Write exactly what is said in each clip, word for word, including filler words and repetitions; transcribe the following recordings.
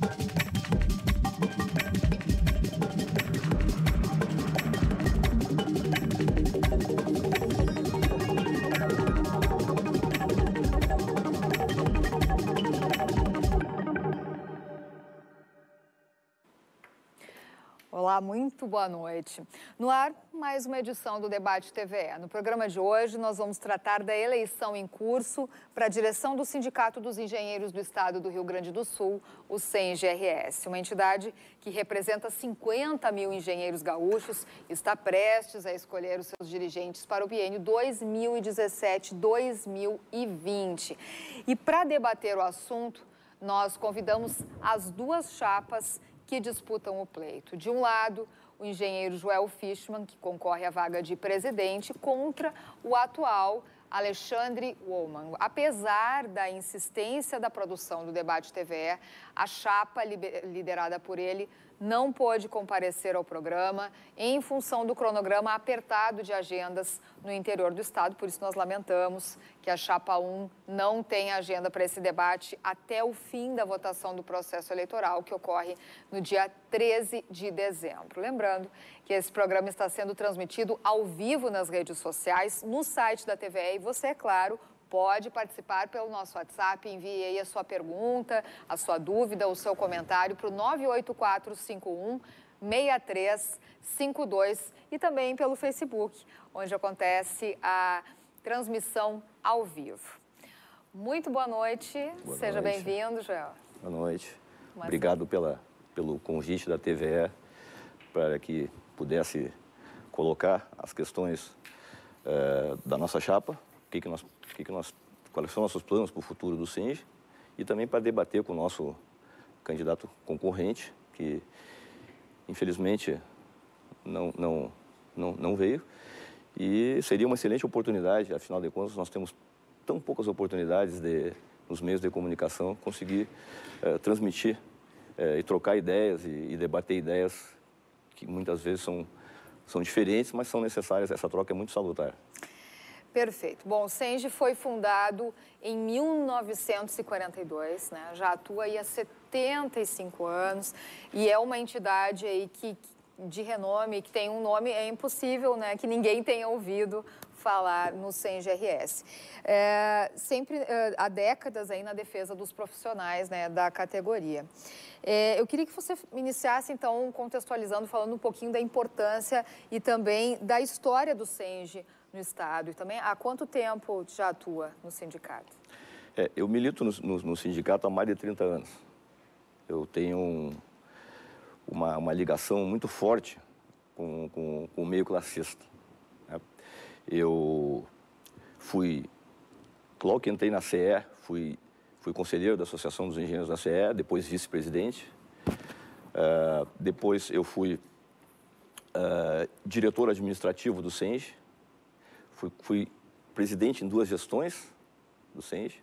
Olá, muito boa noite. No ar, mais uma edição do Debate T V E. No programa de hoje, nós vamos tratar da eleição em curso para a direção do Sindicato dos Engenheiros do Estado do Rio Grande do Sul, o SENGE R S, uma entidade que representa cinquenta mil engenheiros gaúchos e está prestes a escolher os seus dirigentes para o biênio dois mil e dezessete a dois mil e vinte. E para debater o assunto, nós convidamos as duas chapas que disputam o pleito. De um lado, o engenheiro Joel Fishman, que concorre à vaga de presidente, contra o atual Alexandre Wollmann. Apesar da insistência da produção do Debate T V E, a chapa liderada por ele não pôde comparecer ao programa em função do cronograma apertado de agendas no interior do estado. Por isso, nós lamentamos que a chapa um não tenha agenda para esse debate até o fim da votação do processo eleitoral, que ocorre no dia treze de dezembro. Lembrando que esse programa está sendo transmitido ao vivo nas redes sociais, no site da T V E, e você, é claro, pode participar pelo nosso WhatsApp, envie aí a sua pergunta, a sua dúvida, o seu comentário para o nove oito quatro cinco um seis três cinco dois e também pelo Facebook, onde acontece a transmissão ao vivo. Muito boa noite, boa seja bem-vindo, Joel. Boa noite, Mas obrigado pela, pelo convite da T V E para que pudesse colocar as questões uh, da nossa chapa, o que que nós, que que nós, quais são nossos planos para o futuro do SENGE e também para debater com o nosso candidato concorrente, que infelizmente não, não, não, não veio. E seria uma excelente oportunidade, afinal de contas, nós temos tão poucas oportunidades de, nos meios de comunicação, conseguir uh, transmitir uh, e trocar ideias e, e debater ideias que muitas vezes são, são diferentes, mas são necessárias. Essa troca é muito salutar. Perfeito. Bom, o SENGE foi fundado em mil novecentos e quarenta e dois, né? Já atua aí há setenta e cinco anos e é uma entidade aí que, de renome, que tem um nome, é impossível, né, que ninguém tenha ouvido falar no SENGE R S. É, sempre é, há décadas aí na defesa dos profissionais, né, da categoria. É, eu queria que você iniciasse, então, contextualizando, falando um pouquinho da importância e também da história do SENGE no Estado e também há quanto tempo já atua no sindicato? É, eu milito no, no, no sindicato há mais de trinta anos. Eu tenho um, uma, uma ligação muito forte com, com, com o meio classista. Né? Eu fui, logo que entrei na C E, fui, fui conselheiro da Associação dos Engenheiros da C E, depois vice-presidente. Uh, depois eu fui uh, diretor administrativo do SENGE. Fui, fui presidente em duas gestões do SENGE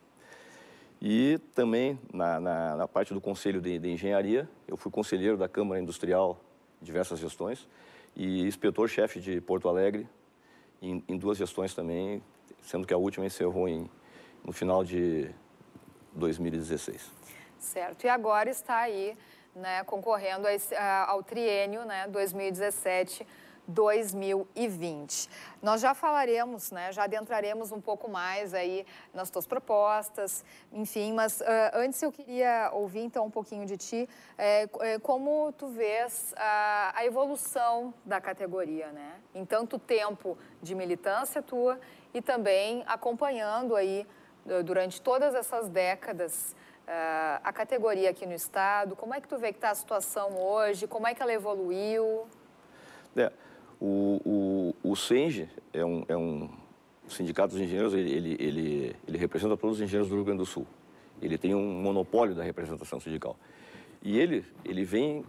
e também na, na, na parte do Conselho de, de Engenharia, eu fui conselheiro da Câmara Industrial em diversas gestões e inspetor-chefe de Porto Alegre em, em duas gestões também, sendo que a última encerrou em, no final de dois mil e dezesseis. Certo, e agora está aí, né, concorrendo a esse, a, ao triênio, né, dois mil e dezessete a dois mil e vinte. Nós já falaremos, né, já adentraremos um pouco mais aí nas tuas propostas, enfim, mas uh, antes eu queria ouvir então um pouquinho de ti, é, é, como tu vês a, a evolução da categoria, né, em tanto tempo de militância tua e também acompanhando aí durante todas essas décadas uh, a categoria aqui no estado. Como é que tu vê que está a situação hoje, como é que ela evoluiu? É. O, o, o SENGE é um, é um sindicato dos engenheiros, ele, ele, ele, ele representa todos os engenheiros do Rio Grande do Sul. Ele tem um monopólio da representação sindical. E ele, ele vem,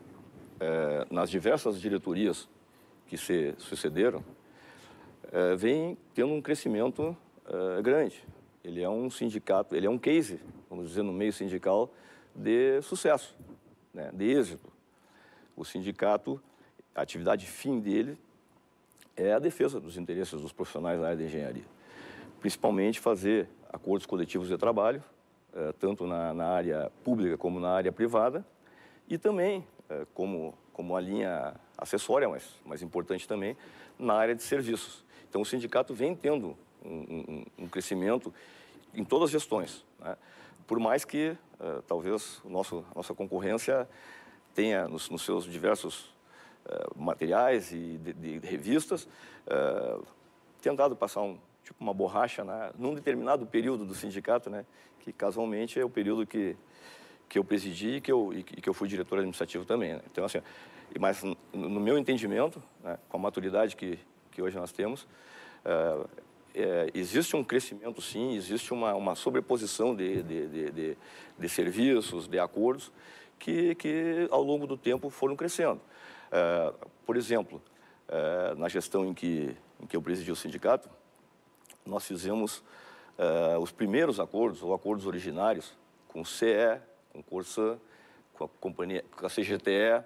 é, nas diversas diretorias que se sucederam, é, vem tendo um crescimento é, grande. Ele é um sindicato, ele é um case, vamos dizer, no meio sindical de sucesso, né, de êxito. O sindicato... A atividade fim dele é a defesa dos interesses dos profissionais na área de engenharia. Principalmente fazer acordos coletivos de trabalho uh, tanto na, na área pública como na área privada, e também, uh, como, como a linha acessória, mas, mas importante também, na área de serviços. Então, o sindicato vem tendo um, um, um crescimento em todas as gestões, né? Por mais que, uh, talvez, o nosso, a nossa concorrência tenha, nos, nos seus diversos uh, materiais e de, de revistas, uh, tentado passar um, tipo uma borracha, né, num determinado período do sindicato, né, que casualmente é o período que, que eu presidi e que eu, e que eu fui diretor administrativo também, né? Então, assim, mas no, no meu entendimento, né, com a maturidade que, que hoje nós temos, uh, é, existe um crescimento, sim, existe uma, uma sobreposição de, de, de, de, de serviços, de acordos, que, que ao longo do tempo foram crescendo. Uh, por exemplo, uh, na gestão em que, em que eu presidi o sindicato, nós fizemos uh, os primeiros acordos, ou acordos originários, com o C E, com o Corsã, com a, companhia, com a C G T E,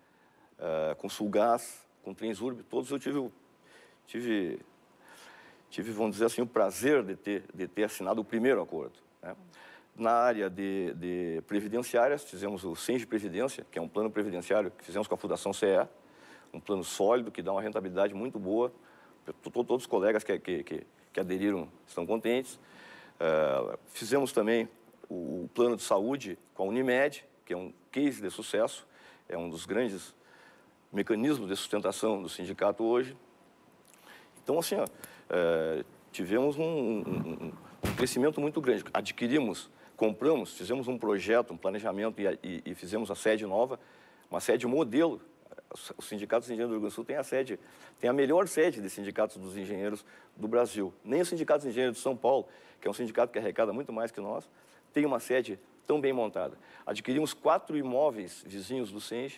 uh, com o Sulgás, com o Transurb. Todos eu tive, tive, tive, vamos dizer assim, o prazer de ter, de ter assinado o primeiro acordo, né? Na área de, de previdenciárias, fizemos o Senge Previdência, que é um plano previdenciário que fizemos com a Fundação C E, um plano sólido, que dá uma rentabilidade muito boa. Todos os colegas que, que, que, que aderiram estão contentes. Uh, fizemos também o, o plano de saúde com a Unimed, que é um case de sucesso, é um dos grandes mecanismos de sustentação do sindicato hoje. Então, assim, ó, uh, tivemos um, um, um crescimento muito grande. Adquirimos, compramos, fizemos um projeto, um planejamento e, e, e fizemos a sede nova, uma sede modelo. O Sindicato dos Engenheiros do Rio Grande do Sul tem a sede, tem a melhor sede de sindicatos dos engenheiros do Brasil. Nem o Sindicato dos Engenheiros de São Paulo, que é um sindicato que arrecada muito mais que nós, tem uma sede tão bem montada. Adquirimos quatro imóveis vizinhos do Senge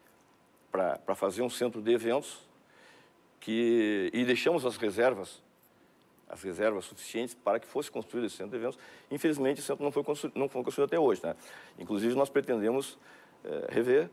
para fazer um centro de eventos que, e deixamos as reservas, as reservas suficientes para que fosse construído esse centro de eventos. Infelizmente, esse centro não foi construído, não foi construído até hoje, né? Inclusive, nós pretendemos é, rever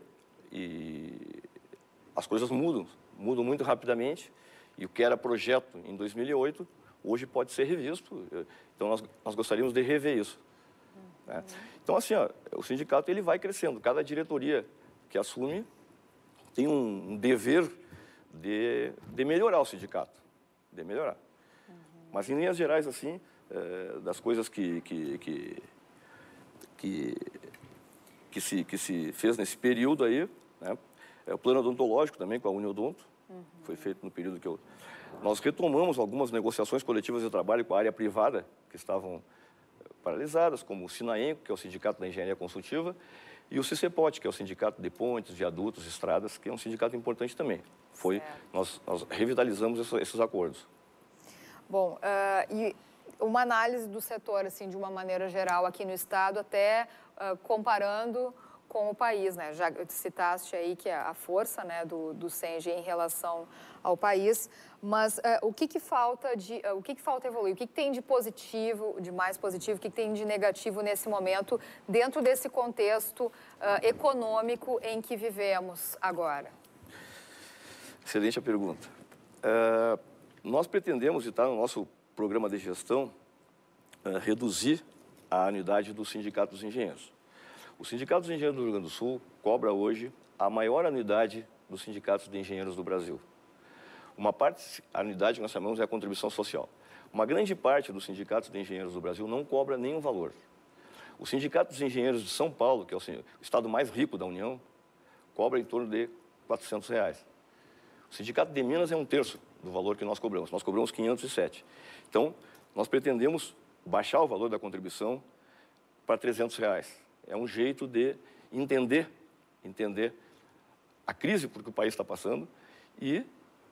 e as coisas mudam, mudam muito rapidamente, e o que era projeto em dois mil e oito, hoje pode ser revisto. Então, nós, nós gostaríamos de rever isso, uhum, né? Então, assim, ó, o sindicato ele vai crescendo. Cada diretoria que assume tem um, um dever de, de melhorar o sindicato, de melhorar. Uhum. Mas, em linhas gerais, assim, é, das coisas que, que, que, que, que, se, que se fez nesse período aí, né? É, o plano odontológico também, com a Uniodonto, uhum, foi feito no período que eu... Nós retomamos algumas negociações coletivas de trabalho com a área privada, que estavam paralisadas, como o Sinaenco, que é o Sindicato da Engenharia Consultiva, e o CICEPOT, que é o Sindicato de Pontes, Viadutos, Estradas, que é um sindicato importante também. Foi, nós, nós revitalizamos esses, esses acordos. Bom, uh, e uma análise do setor, assim, de uma maneira geral, aqui no Estado, até uh, comparando com o país, né? Já citaste aí que é a força, né, do, do Senge em relação ao país, mas uh, o que que falta de, uh, o que que falta evoluir? O que que tem de positivo, de mais positivo, o que que tem de negativo nesse momento, dentro desse contexto uh, econômico em que vivemos agora? Excelente a pergunta. Uh, nós pretendemos, e está no nosso programa de gestão, uh, reduzir a anuidade do Sindicato dos Engenheiros. O Sindicato dos Engenheiros do Rio Grande do Sul cobra hoje a maior anuidade dos sindicatos de engenheiros do Brasil. Uma parte, a anuidade que nós chamamos é a contribuição social. Uma grande parte dos sindicatos de engenheiros do Brasil não cobra nenhum valor. O Sindicato dos Engenheiros de São Paulo, que é o estado mais rico da União, cobra em torno de quatrocentos reais. O Sindicato de Minas é um terço do valor que nós cobramos. Nós cobramos quinhentos e sete. Então, nós pretendemos baixar o valor da contribuição para trezentos reais. É um jeito de entender, entender a crise por que o país está passando e,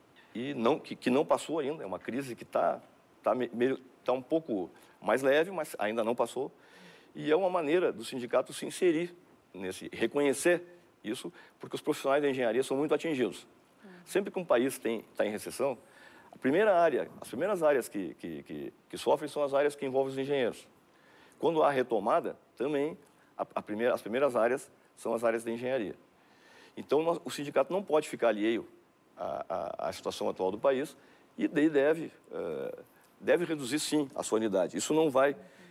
e não, que, que não passou ainda. É uma crise que está tá meio, tá um pouco mais leve, mas ainda não passou. E é uma maneira do sindicato se inserir nesse, reconhecer isso, porque os profissionais da engenharia são muito atingidos. Sempre que um país está em recessão, a primeira área, as primeiras áreas que, que, que, que sofrem são as áreas que envolvem os engenheiros. Quando há retomada, também a, a primeira, as primeiras áreas são as áreas de engenharia. Então, nós, o sindicato não pode ficar alheio à, à, à situação atual do país e daí deve, uh, deve reduzir, sim, a sua unidade. Isso não vai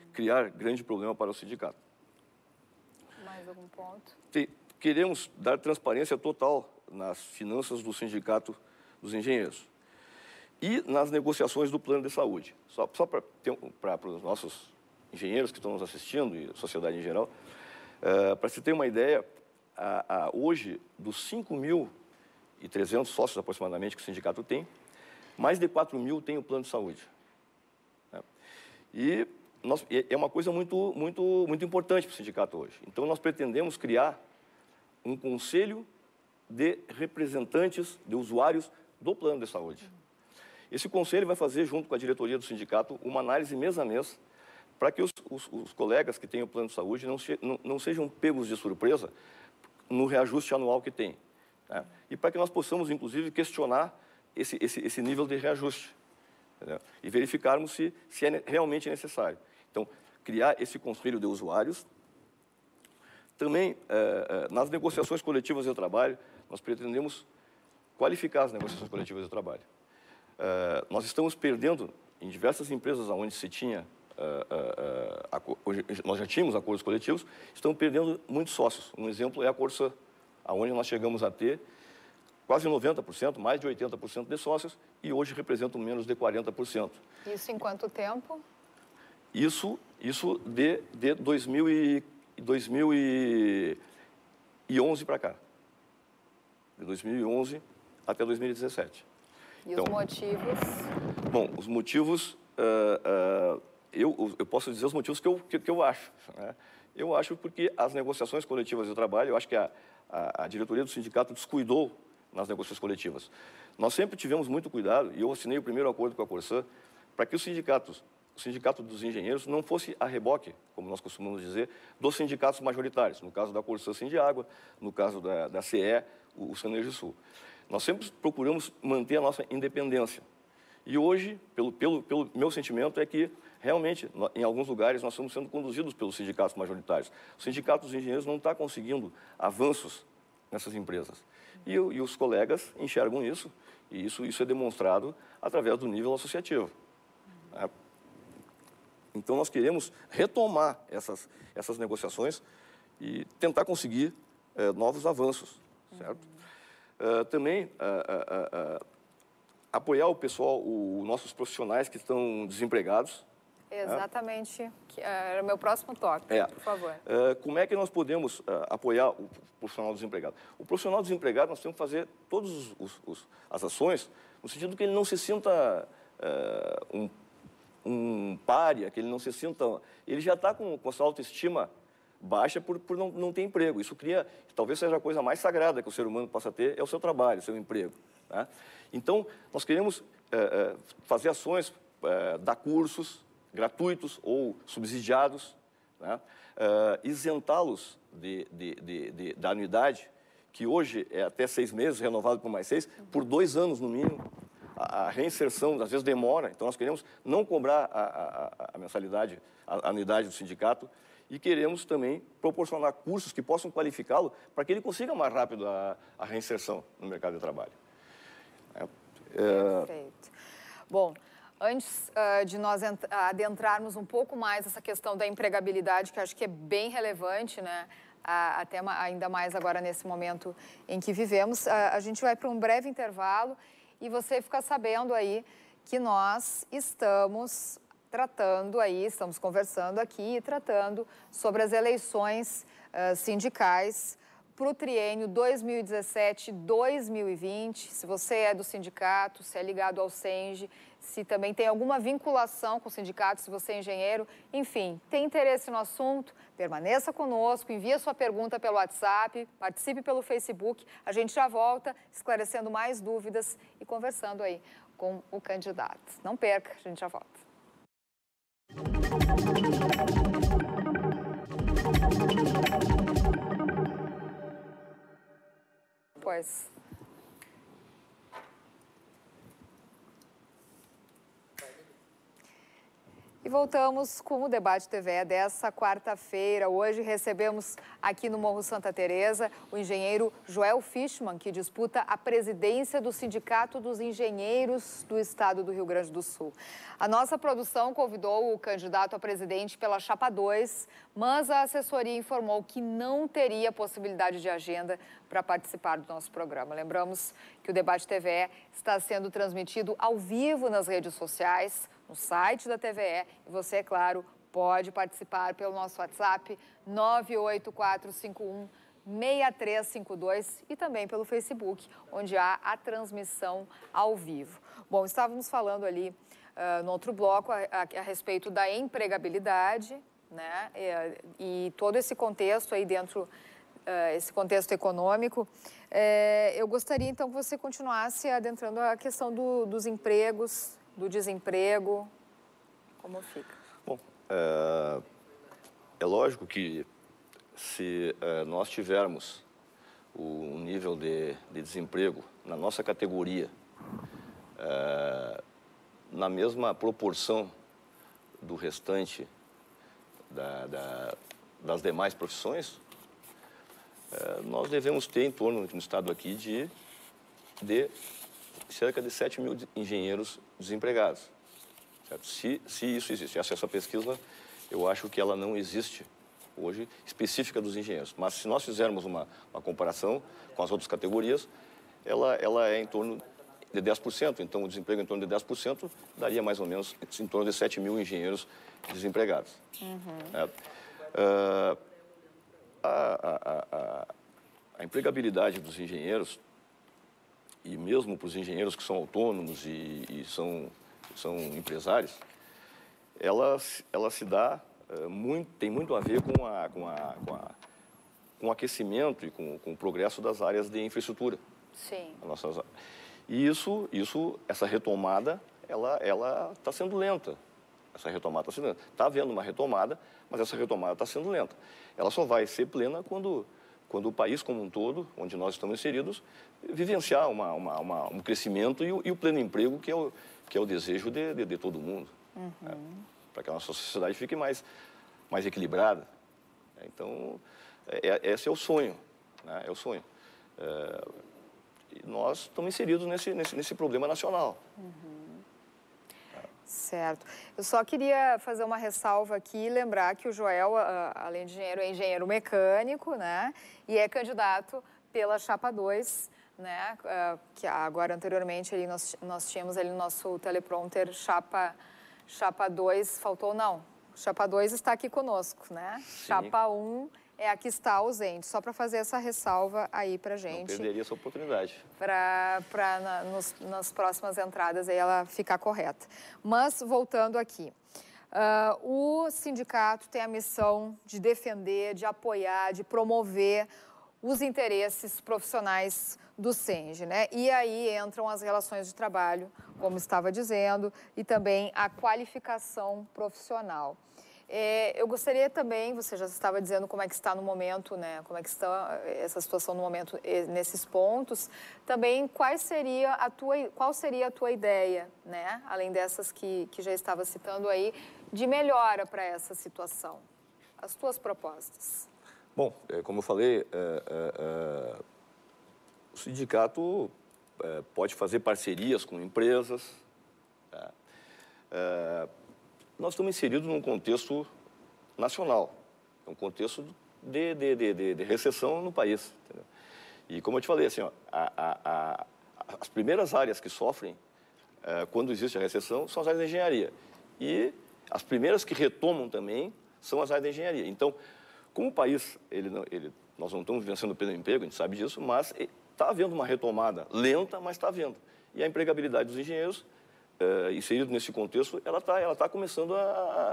criar grande problema para o sindicato. Mais algum ponto? Queremos dar transparência total nas finanças do Sindicato dos Engenheiros e nas negociações do plano de saúde. Só, só para os nossos engenheiros que estão nos assistindo e a sociedade em geral, uh, para se ter uma ideia, a, a, hoje, dos cinco mil e trezentos sócios aproximadamente que o sindicato tem, mais de quatro mil têm o plano de saúde. Né? E nós, é uma coisa muito, muito, muito importante para o sindicato hoje. Então, nós pretendemos criar um conselho de representantes, de usuários do plano de saúde. Esse conselho vai fazer, junto com a diretoria do sindicato, uma análise mês a mês para que os, os, os colegas que têm o plano de saúde não, se, não, não sejam pegos de surpresa no reajuste anual que tem. Né? E para que nós possamos, inclusive, questionar esse, esse, esse nível de reajuste, entendeu? E verificarmos se, se é realmente necessário. Então, criar esse conselho de usuários. Também, eh, nas negociações coletivas de trabalho, nós pretendemos qualificar as negociações coletivas de trabalho. Uh, nós estamos perdendo, em diversas empresas onde se tinha, uh, uh, uh, hoje, nós já tínhamos acordos coletivos, estamos perdendo muitos sócios. Um exemplo é a Corsã, onde nós chegamos a ter quase noventa por cento, mais de oitenta por cento de sócios, e hoje representam menos de quarenta por cento. Isso em quanto tempo? Isso, isso de, de dois mil e onze para cá. De dois mil e onze até dois mil e dezessete. E então, os motivos? Bom, os motivos, uh, uh, eu, eu posso dizer os motivos que eu, que, que eu acho. Né? Eu acho porque as negociações coletivas de trabalho, eu acho que a, a, a diretoria do sindicato descuidou nas negociações coletivas. Nós sempre tivemos muito cuidado, e eu assinei o primeiro acordo com a Corsã, para que os sindicatos, o sindicato dos engenheiros não fosse a reboque, como nós costumamos dizer, dos sindicatos majoritários. No caso da Corsã, Sindiágua, no caso da, da C E, o, o Sanergisul. Nós sempre procuramos manter a nossa independência. E hoje, pelo, pelo, pelo meu sentimento, é que, realmente, em alguns lugares, nós estamos sendo conduzidos pelos sindicatos majoritários. O sindicato dos engenheiros não está conseguindo avanços nessas empresas. E, e os colegas enxergam isso, e isso, isso é demonstrado através do nível associativo. Né? Então, nós queremos retomar essas, essas negociações e tentar conseguir eh, novos avanços, certo? Uh, também uh, uh, uh, apoiar o pessoal, os nossos profissionais que estão desempregados. Exatamente, né? Que era o meu próximo tópico, é. por favor. Uh, como é que nós podemos uh, apoiar o profissional desempregado? O profissional desempregado, nós temos que fazer todas os, os, os, as ações no sentido que ele não se sinta uh, um, um pária, que ele não se sinta... Ele já está com, com a sua autoestima baixa por, por não, não ter emprego. Isso cria, talvez seja a coisa mais sagrada que o ser humano possa ter, é o seu trabalho, o seu emprego. Né? Então, nós queremos é, é, fazer ações, é, dar cursos gratuitos ou subsidiados, né? é, isentá-los de, de, de, de, da anuidade, que hoje é até seis meses, renovado por mais seis, por dois anos no mínimo. A, a reinserção, às vezes, demora. Então, nós queremos não cobrar a, a, a mensalidade, a, a anuidade do sindicato, e queremos também proporcionar cursos que possam qualificá-lo para que ele consiga mais rápido a, a reinserção no mercado de trabalho. É, é... Perfeito. Bom, antes uh, de nós adentrarmos um pouco mais essa questão da empregabilidade, que acho que é bem relevante, né? A, até ainda mais agora nesse momento em que vivemos, a, a gente vai para um breve intervalo e você fica sabendo aí que nós estamos... tratando aí, estamos conversando aqui e tratando sobre as eleições uh, sindicais para o triênio dois mil e dezessete a dois mil e vinte. Se você é do sindicato, se é ligado ao SENGE, se também tem alguma vinculação com o sindicato, se você é engenheiro, enfim, tem interesse no assunto, permaneça conosco, envie a sua pergunta pelo WhatsApp, participe pelo Facebook. A gente já volta esclarecendo mais dúvidas e conversando aí com o candidato. Não perca, a gente já volta. Pois. E voltamos com o Debate T V dessa quarta-feira. Hoje recebemos aqui no Morro Santa Teresa o engenheiro Joel Fishman, que disputa a presidência do Sindicato dos Engenheiros do Estado do Rio Grande do Sul. A nossa produção convidou o candidato a presidente pela Chapa dois, mas a assessoria informou que não teria possibilidade de agenda para participar do nosso programa. Lembramos que o Debate T V está sendo transmitido ao vivo nas redes sociais, no site da T V E, e você, é claro, pode participar pelo nosso WhatsApp nove oito quatro cinco um seis três cinco dois e também pelo Facebook, onde há a transmissão ao vivo. Bom, estávamos falando ali uh, no outro bloco a, a, a respeito da empregabilidade, né, e, e todo esse contexto aí dentro, uh, esse contexto econômico. É, eu gostaria, então, que você continuasse adentrando a questão do, dos empregos, do desemprego, como fica? Bom, é, é lógico que se é, nós tivermos o nível de, de desemprego na nossa categoria é, na mesma proporção do restante da, da, das demais profissões, é, nós devemos ter em torno, no estado aqui, de, de cerca de sete mil engenheiros desempregados. Certo? Se, se isso existe, essa, essa pesquisa, eu acho que ela não existe hoje, específica dos engenheiros. Mas se nós fizermos uma, uma comparação com as outras categorias, ela, ela é em torno de dez por cento. Então, o desemprego em torno de dez por cento daria mais ou menos em torno de sete mil engenheiros desempregados. Uhum. É, uh, a, a, a, a empregabilidade dos engenheiros, e mesmo para os engenheiros que são autônomos e, e são, são empresários, ela, ela se dá, uh, muito, tem muito a ver com, a, com, a, com, a, com o aquecimento e com, com o progresso das áreas de infraestrutura. Sim. Nossas, e isso, isso, essa retomada, ela ela está sendo lenta. Essa retomada está sendo lenta. Está havendo uma retomada, mas essa retomada está sendo lenta. Ela só vai ser plena quando... quando o país como um todo, onde nós estamos inseridos, vivenciar uma, uma, uma, um crescimento e o, e o pleno emprego, que é o, que é o desejo de, de, de todo mundo. Uhum. É, para que a nossa sociedade fique mais, mais equilibrada. É, então, é, esse é o sonho. Né? É o sonho. É, e nós estamos inseridos nesse, nesse, nesse problema nacional. Uhum. Certo. Eu só queria fazer uma ressalva aqui e lembrar que o Joel, além de engenheiro, é engenheiro mecânico, né? E é candidato pela Chapa dois, né? Que agora, anteriormente, ali nós, nós tínhamos ali no nosso teleprompter Chapa, Chapa dois, faltou não. Chapa dois está aqui conosco, né? Sim. Chapa um é a que está ausente, só para fazer essa ressalva aí para gente. Não perderia essa oportunidade. Para na, nos, nas próximas entradas aí ela ficar correta. Mas, voltando aqui, uh, o sindicato tem a missão de defender, de apoiar, de promover os interesses profissionais do SENGE, né? E aí entram as relações de trabalho, como estava dizendo, e também a qualificação profissional. É, eu gostaria também, você já estava dizendo como é que está no momento, né? Como é que está essa situação no momento nesses pontos. Também quais seria a tua, qual seria a tua ideia, né? Além dessas que, que já estava citando aí, de melhora para essa situação. As tuas propostas. Bom, como eu falei, é, é, é, o sindicato é, pode fazer parcerias com empresas. Tá? É, nós estamos inseridos num contexto nacional, um contexto de, de, de, de recessão no país. Entendeu? E como eu te falei, assim, ó, a, a, a, as primeiras áreas que sofrem é, quando existe a recessão são as áreas da engenharia. E as primeiras que retomam também são as áreas da engenharia. Então, como o país, ele não, ele, nós não estamos vencendo pelo emprego, a gente sabe disso, mas está havendo uma retomada lenta, mas está havendo. E a empregabilidade dos engenheiros, Uh, inserido nesse contexto, ela está ela tá começando a,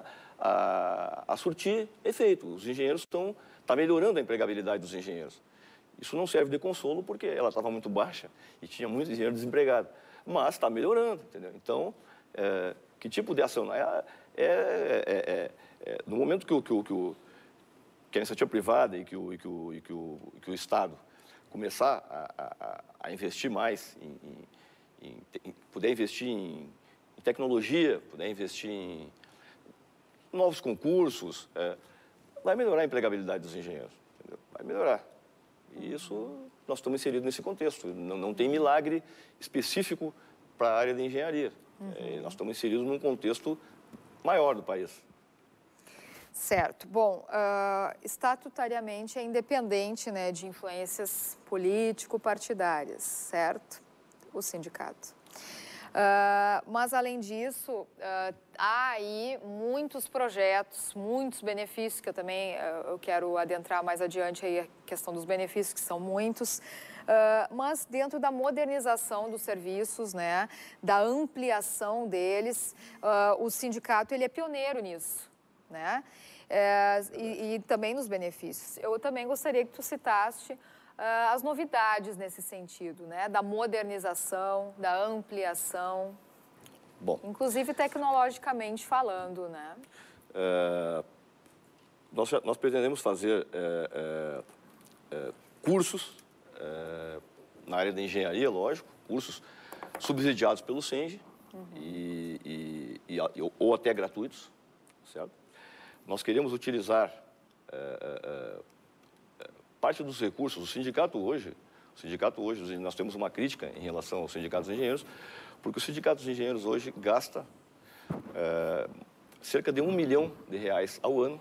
a, a surtir efeito. Os engenheiros estão tá melhorando a empregabilidade dos engenheiros. Isso não serve de consolo porque ela estava muito baixa e tinha muitos engenheiros desempregados. Mas está melhorando, entendeu? Então, é, que tipo de ação? É, é, é, é, é, no momento que, o, que, o, que, o, que a iniciativa privada e que o, e que o, e que o, e que o Estado começar a, a, a investir mais em, em Em, em, puder investir em, em tecnologia, puder investir em, novos concursos, é, vai melhorar a empregabilidade dos engenheiros, entendeu? Vai melhorar. E isso, nós estamos inseridos nesse contexto. Não, não tem milagre específico para a área de engenharia. Uhum. É, nós estamos inseridos num contexto maior do país. Certo. Bom, uh, estatutariamente é independente, né, de influências político-partidárias, certo? O sindicato. Uh, mas, além disso, uh, há aí muitos projetos, muitos benefícios, que eu também uh, eu quero adentrar mais adiante aí a questão dos benefícios, que são muitos, uh, mas dentro da modernização dos serviços, né, da ampliação deles, uh, o sindicato ele é pioneiro nisso, né? É, e, e também nos benefícios. Eu também gostaria que tu citaste uh, as novidades nesse sentido, né? Da modernização, da ampliação, bom, inclusive tecnologicamente falando, né? É, nós, nós pretendemos fazer é, é, é, cursos é, na área da engenharia, lógico, cursos subsidiados pelo SENGE, uhum. e, e, e, ou até gratuitos, certo? Nós queremos utilizar é, é, parte dos recursos. O sindicato hoje, o sindicato hoje, nós temos uma crítica em relação ao sindicato dos engenheiros, porque o sindicato dos engenheiros hoje gasta é, cerca de um milhão de reais ao ano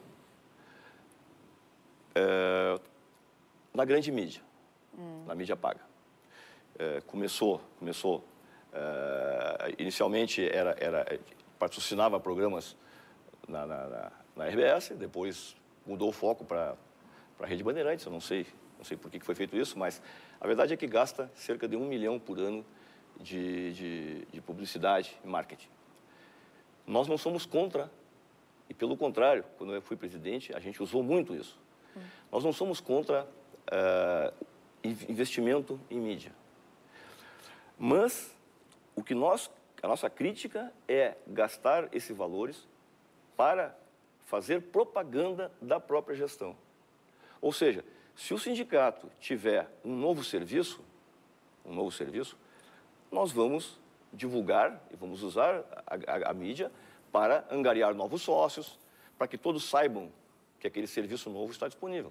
é, na grande mídia, hum. na mídia paga. É, começou, começou é, inicialmente era, era patrocinava programas na, na, na na R B S, depois mudou o foco para a Rede Bandeirantes, eu não sei, não sei por que foi feito isso, mas a verdade é que gasta cerca de um milhão por ano de, de, de publicidade e marketing. Nós não somos contra, e pelo contrário, quando eu fui presidente, a gente usou muito isso. Hum. Nós não somos contra uh, investimento em mídia. Mas o que nós, a nossa crítica é gastar esses valores para fazer propaganda da própria gestão. Ou seja, se o sindicato tiver um novo serviço, um novo serviço, nós vamos divulgar e vamos usar a, a, a mídia para angariar novos sócios, para que todos saibam que aquele serviço novo está disponível.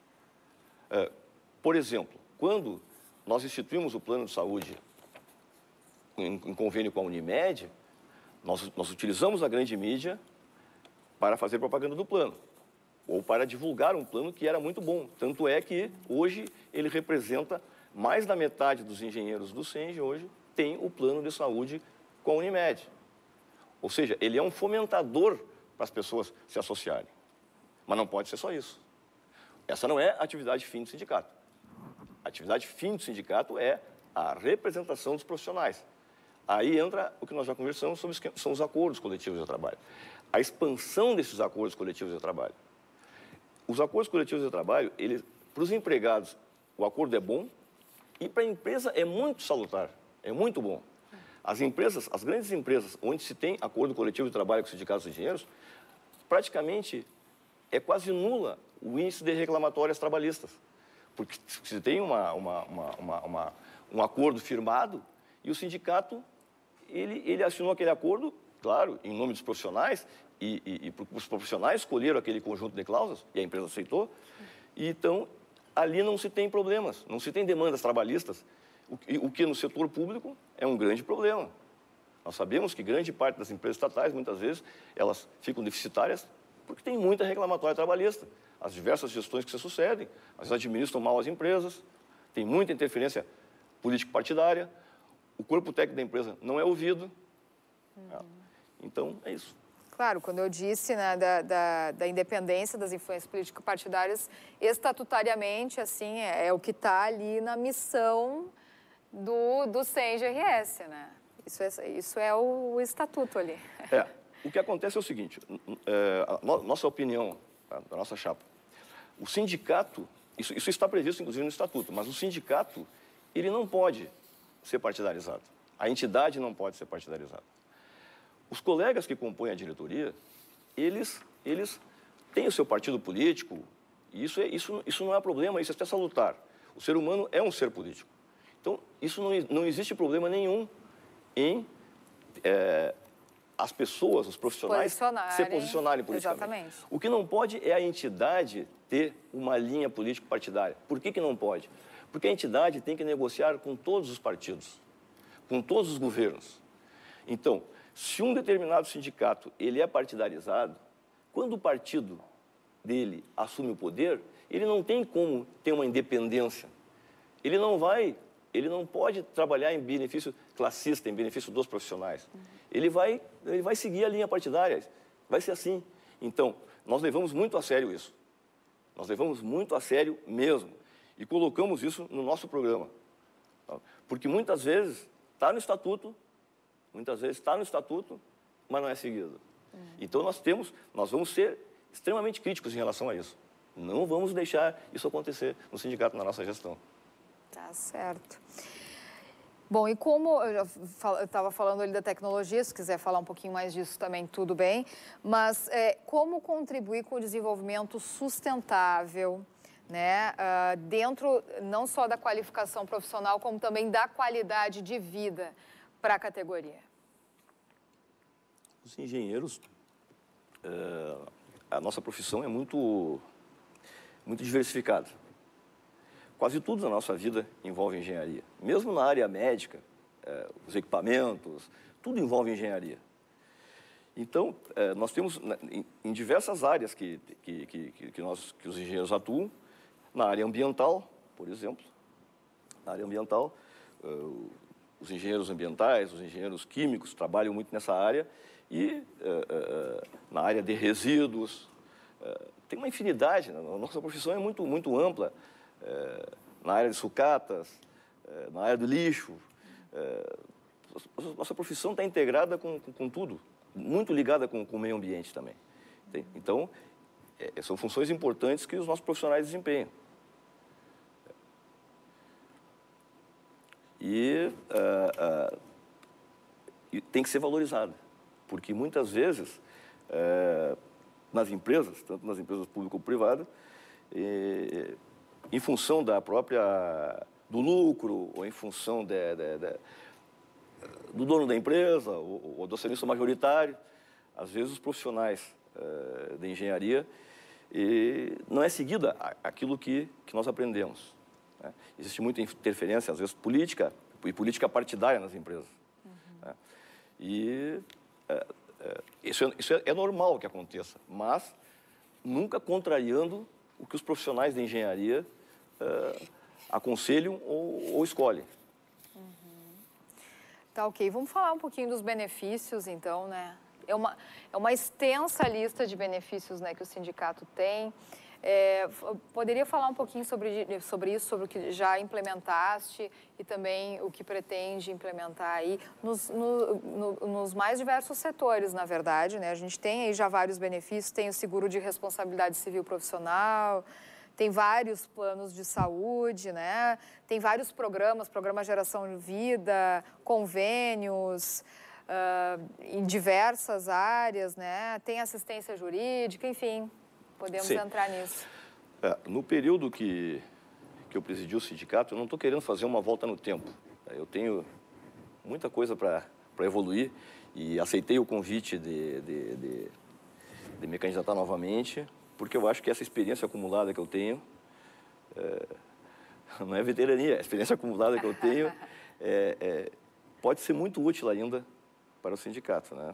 É, por exemplo, quando nós instituímos o plano de saúde em, em convênio com a Unimed, nós, nós utilizamos a grande mídia para fazer propaganda do plano, ou para divulgar um plano que era muito bom. Tanto é que, hoje, ele representa mais da metade dos engenheiros do SENGE, hoje, tem o plano de saúde com a Unimed. Ou seja, ele é um fomentador para as pessoas se associarem. Mas não pode ser só isso. Essa não é a atividade fim do sindicato. A atividade fim do sindicato é a representação dos profissionais. Aí entra o que nós já conversamos sobre, são os acordos coletivos de trabalho. A expansão desses acordos coletivos de trabalho. Os acordos coletivos de trabalho, eles, para os empregados, o acordo é bom e para a empresa é muito salutar, é muito bom. As empresas, as grandes empresas, onde se tem acordo coletivo de trabalho com os sindicatos de engenheiros, praticamente é quase nula o índice de reclamatórias trabalhistas. Porque se tem uma, uma, uma, uma, uma, um acordo firmado e o sindicato, ele, ele assinou aquele acordo, claro, em nome dos profissionais, e, e, e os profissionais escolheram aquele conjunto de cláusulas, e a empresa aceitou, e então, ali não se tem problemas, não se tem demandas trabalhistas, o, o que no setor público é um grande problema. Nós sabemos que grande parte das empresas estatais, muitas vezes, elas ficam deficitárias porque tem muita reclamatória trabalhista. As diversas gestões que se sucedem, elas administram mal as empresas, tem muita interferência político-partidária, o corpo técnico da empresa não é ouvido. Uhum. Então, é isso. Claro, quando eu disse, né, da, da, da independência das influências político-partidárias, estatutariamente, assim, é, é o que está ali na missão do, do SENGE R S, né? Isso é, isso é o, o estatuto ali. É, o que acontece é o seguinte, é, a no, nossa opinião, a, a nossa chapa, o sindicato, isso, isso está previsto inclusive no estatuto, mas o sindicato, ele não pode ser partidarizado. A entidade não pode ser partidarizada. Os colegas que compõem a diretoria, eles, eles têm o seu partido político, e isso, é, isso, isso não é problema, isso é até salutar. O ser humano é um ser político. Então, isso não, não existe problema nenhum em é, as pessoas, os profissionais, se posicionarem politicamente. Exatamente. O que não pode é a entidade ter uma linha político-partidária. Por que que não pode? Porque a entidade tem que negociar com todos os partidos, com todos os governos. Então, se um determinado sindicato ele é partidarizado, quando o partido dele assume o poder, ele não tem como ter uma independência. Ele não vai, ele não pode trabalhar em benefício classista, em benefício dos profissionais. Uhum. Ele vai, ele vai seguir a linha partidária, vai ser assim. Então, nós levamos muito a sério isso. Nós levamos muito a sério mesmo. E colocamos isso no nosso programa. Porque muitas vezes está no estatuto, muitas vezes está no estatuto, mas não é seguido. Uhum. Então, nós temos, nós vamos ser extremamente críticos em relação a isso. Não vamos deixar isso acontecer no sindicato, na nossa gestão. Tá certo. Bom, e como eu estava falando ali da tecnologia, se quiser falar um pouquinho mais disso também, tudo bem, mas é, como contribuir com o desenvolvimento sustentável, né, uh, dentro não só da qualificação profissional, como também da qualidade de vida para a categoria? Os engenheiros, uh, a nossa profissão é muito, muito diversificada. Quase tudo na nossa vida envolve engenharia. Mesmo na área médica, eh, os equipamentos, tudo envolve engenharia. Então, eh, nós temos em, em diversas áreas que, que, que, que, nós, que os engenheiros atuam. Na área ambiental, por exemplo, na área ambiental, eh, os engenheiros ambientais, os engenheiros químicos trabalham muito nessa área. E eh, eh, na área de resíduos, eh, tem uma infinidade, a nossa profissão é muito, muito ampla. É, na área de sucatas, é, na área do lixo. É, nossa profissão está integrada com, com, com tudo, muito ligada com, com o meio ambiente também. Tem? Então, é, são funções importantes que os nossos profissionais desempenham. E, uh, uh, e tem que ser valorizada, porque muitas vezes, uh, nas empresas, tanto nas empresas públicas como privadas, e, em função da própria, do lucro, ou em função de, de, de, do dono da empresa, ou, ou do acionista majoritário, às vezes os profissionais uh, de engenharia, e não é seguida aquilo que, que nós aprendemos. Né? Existe muita interferência, às vezes, política, e política partidária nas empresas. Uhum. Né? E uh, uh, isso, é, isso é, é normal que aconteça, mas nunca contrariando o que os profissionais de engenharia uh, aconselham ou, ou escolhem. Uhum. Tá ok. Vamos falar um pouquinho dos benefícios, então, né? É uma, é uma extensa lista de benefícios, né, que o sindicato tem. É, poderia falar um pouquinho sobre, sobre isso, sobre o que já implementaste e também o que pretende implementar aí nos, no, no, nos mais diversos setores, na verdade, né? A gente tem aí já vários benefícios, tem o seguro de responsabilidade civil profissional, tem vários planos de saúde, né? Tem vários programas, programa Geração de Vida, convênios, uh, em diversas áreas, né? Tem assistência jurídica, enfim. Podemos Sim. entrar nisso. É, no período que, que eu presidi o sindicato, eu não estou querendo fazer uma volta no tempo. Eu tenho muita coisa para evoluir e aceitei o convite de, de, de, de me candidatar novamente, porque eu acho que essa experiência acumulada que eu tenho, é, não é veterania, a experiência acumulada que eu tenho é, é, pode ser muito útil ainda para o sindicato. Né?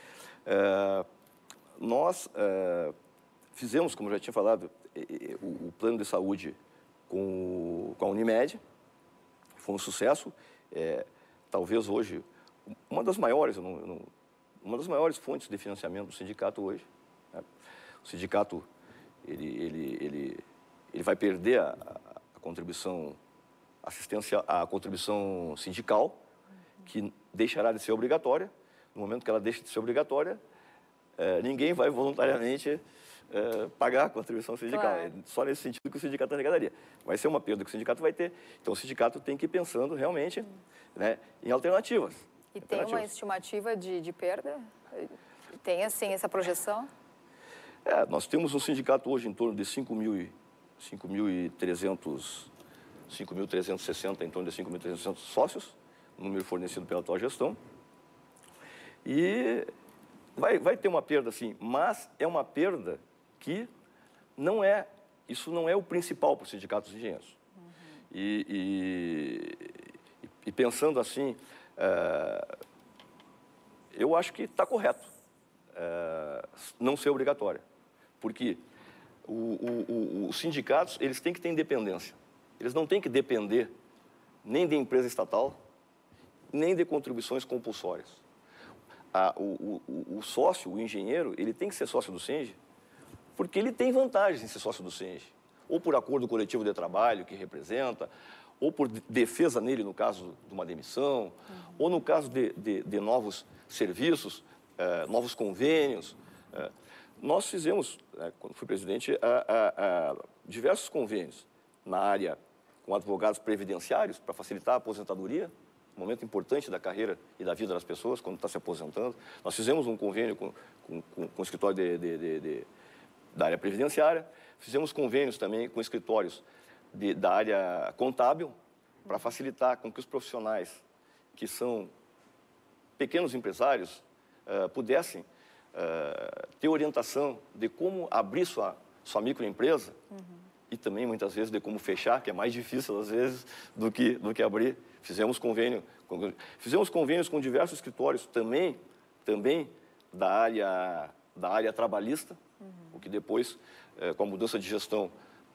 É, nós... É, Fizemos, como eu já tinha falado, o plano de saúde com, com a Unimed. Foi um sucesso. É, talvez hoje, uma das maiores, uma das maiores fontes de financiamento do sindicato hoje. Né? O sindicato ele, ele, ele, ele vai perder a, a contribuição assistencial, a contribuição sindical, que deixará de ser obrigatória. No momento que ela deixa de ser obrigatória, é, ninguém vai voluntariamente É, pagar a contribuição sindical. Claro. É só nesse sentido que o sindicato arrecadaria. Vai ser uma perda que o sindicato vai ter. Então, o sindicato tem que ir pensando realmente hum. né, em alternativas. E alternativas. Tem uma estimativa de, de perda? Tem, assim, essa projeção? É, nós temos um sindicato hoje em torno de cinco mil e trezentos, cinco mil trezentos e sessenta, em torno de cinco mil e trezentos sócios, número fornecido pela atual gestão. E vai, vai ter uma perda, sim, mas é uma perda que não é, isso não é o principal para o Sindicato dos Engenheiros. Uhum. E, e, e pensando assim, é, eu acho que está correto é, não ser obrigatório, porque o, o, o, os sindicatos eles têm que ter independência, eles não têm que depender nem de empresa estatal, nem de contribuições compulsórias. A, o, o, o sócio, o engenheiro, ele tem que ser sócio do SENGE, porque ele tem vantagens em ser sócio do SENGE, ou por acordo coletivo de trabalho que representa, ou por defesa nele no caso de uma demissão, uhum. ou no caso de, de, de novos serviços, eh, novos convênios. Eh, nós fizemos, eh, quando fui presidente, a, a, a diversos convênios na área com advogados previdenciários para facilitar a aposentadoria, um momento importante da carreira e da vida das pessoas quando está se aposentando. Nós fizemos um convênio com, com, com, com o escritório de, de, de, de, da área previdenciária, fizemos convênios também com escritórios de, da área contábil para facilitar com que os profissionais que são pequenos empresários uh, pudessem uh, ter orientação de como abrir sua, sua microempresa uhum. e também muitas vezes de como fechar, que é mais difícil às vezes do que, do que abrir. Fizemos convênio, fizemos convênios com diversos escritórios também, também da área, da área trabalhista, uhum. o que depois, eh, com a mudança de gestão,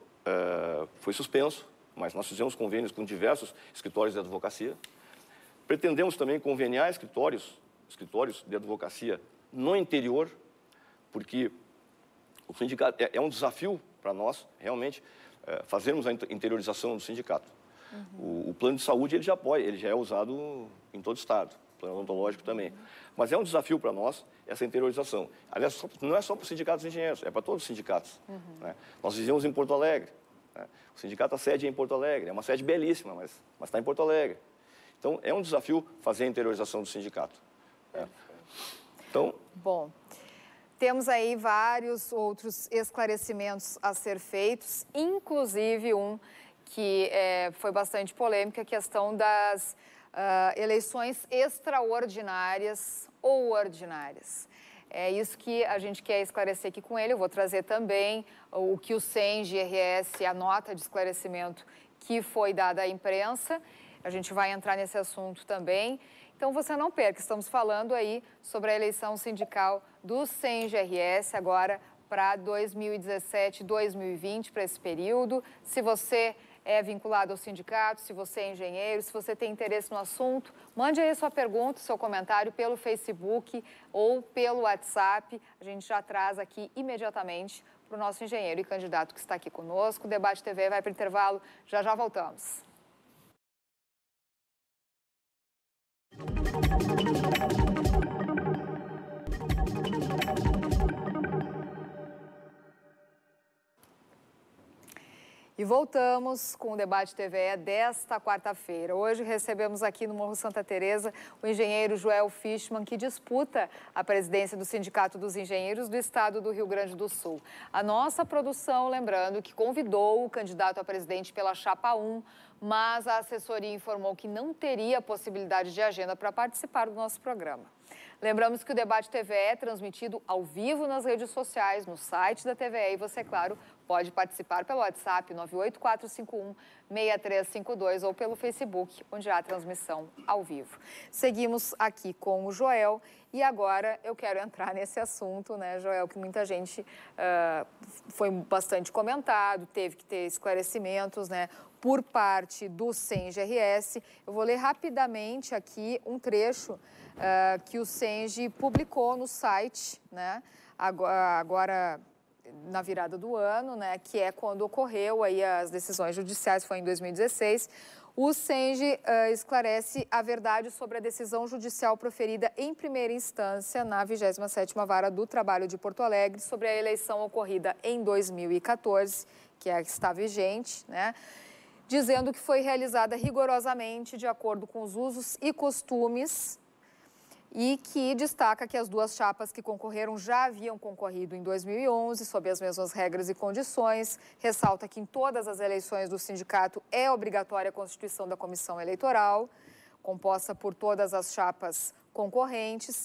eh, foi suspenso, mas nós fizemos convênios com diversos escritórios de advocacia. Pretendemos também conveniar escritórios, escritórios de advocacia no interior, porque o sindicato é, é um desafio para nós, realmente, eh, fazermos a interiorização do sindicato. Uhum. O, o plano de saúde ele já apoia, ele já é usado em todo o estado, o plano odontológico também. Uhum. Mas é um desafio para nós essa interiorização. Aliás, só, não é só para os sindicatos de engenheiros, é para todos os sindicatos. Uhum. Né? Nós vivemos em Porto Alegre, né? O sindicato, a sede é em Porto Alegre, é uma sede belíssima, mas está em Porto Alegre. Então, é um desafio fazer a interiorização do sindicato. Né? Então... Bom... Temos aí vários outros esclarecimentos a ser feitos, inclusive um que é, foi bastante polêmica, a questão das uh, eleições extraordinárias ou ordinárias. É isso que a gente quer esclarecer aqui com ele. Eu vou trazer também o que o SENGE R S, a nota de esclarecimento que foi dada à imprensa. A gente vai entrar nesse assunto também. Então, você não perca, estamos falando aí sobre a eleição sindical do SENGE R S, agora para dois mil e dezessete, dois mil e vinte, para esse período. Se você é vinculado ao sindicato, se você é engenheiro, se você tem interesse no assunto, mande aí sua pergunta, seu comentário pelo Facebook ou pelo WhatsApp. A gente já traz aqui imediatamente para o nosso engenheiro e candidato que está aqui conosco. O Debate T V vai para o intervalo, já já voltamos. E voltamos com o Debate T V desta quarta-feira. Hoje recebemos aqui no Morro Santa Teresa o engenheiro Joel Fishman, que disputa a presidência do Sindicato dos Engenheiros do Estado do Rio Grande do Sul. A nossa produção, lembrando, que convidou o candidato a presidente pela Chapa um, mas a assessoria informou que não teria possibilidade de agenda para participar do nosso programa. Lembramos que o Debate T V é transmitido ao vivo nas redes sociais, no site da T V E, e você, claro, pode participar pelo WhatsApp nove oito quatro cinco um, seis três cinco dois ou pelo Facebook, onde há transmissão ao vivo. Seguimos aqui com o Joel e agora eu quero entrar nesse assunto, né, Joel, que muita gente uh, foi bastante comentado, teve que ter esclarecimentos, né, por parte do SENGE R S. Eu vou ler rapidamente aqui um trecho uh, que o SENGE publicou no site, né, agora... agora na virada do ano, né, que é quando ocorreu aí as decisões judiciais, foi em dois mil e dezesseis, o SENGE uh, esclarece a verdade sobre a decisão judicial proferida em primeira instância na vigésima sétima Vara do Trabalho de Porto Alegre sobre a eleição ocorrida em dois mil e quatorze, que é a que está vigente, né, dizendo que foi realizada rigorosamente de acordo com os usos e costumes e que destaca que as duas chapas que concorreram já haviam concorrido em dois mil e onze, sob as mesmas regras e condições. Ressalta que em todas as eleições do sindicato é obrigatória a constituição da comissão eleitoral, composta por todas as chapas concorrentes,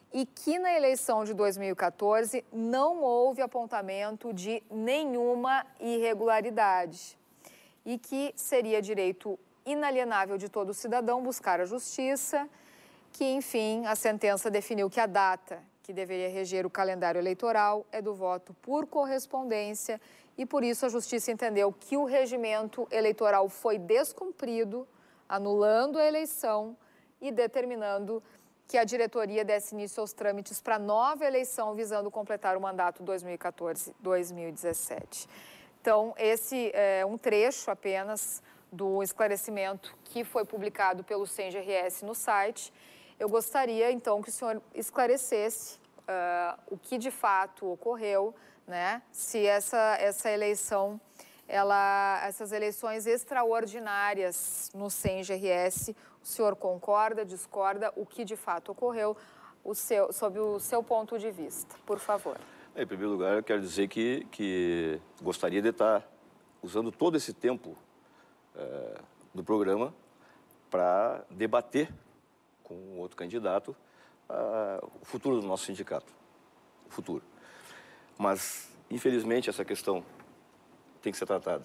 e que na eleição de dois mil e quatorze não houve apontamento de nenhuma irregularidade e que seria direito inalienável de todo cidadão buscar a justiça, que, enfim, a sentença definiu que a data que deveria reger o calendário eleitoral é do voto por correspondência e, por isso, a justiça entendeu que o regimento eleitoral foi descumprido, anulando a eleição e determinando que a diretoria desse início aos trâmites para nova eleição visando completar o mandato dois mil e quatorze a dois mil e dezessete. Então, esse é um trecho apenas do esclarecimento que foi publicado pelo SENGE R S no site. Eu gostaria, então, que o senhor esclarecesse uh, o que de fato ocorreu, né? Se essa, essa eleição, ela, essas eleições extraordinárias no SENGE R S, o senhor concorda, discorda, o que de fato ocorreu, o seu, sob o seu ponto de vista, por favor. Em primeiro lugar, eu quero dizer que, que gostaria de estar usando todo esse tempo é, do programa para debater com outro candidato uh, o futuro do nosso sindicato, o futuro. Mas, infelizmente, essa questão tem que ser tratada.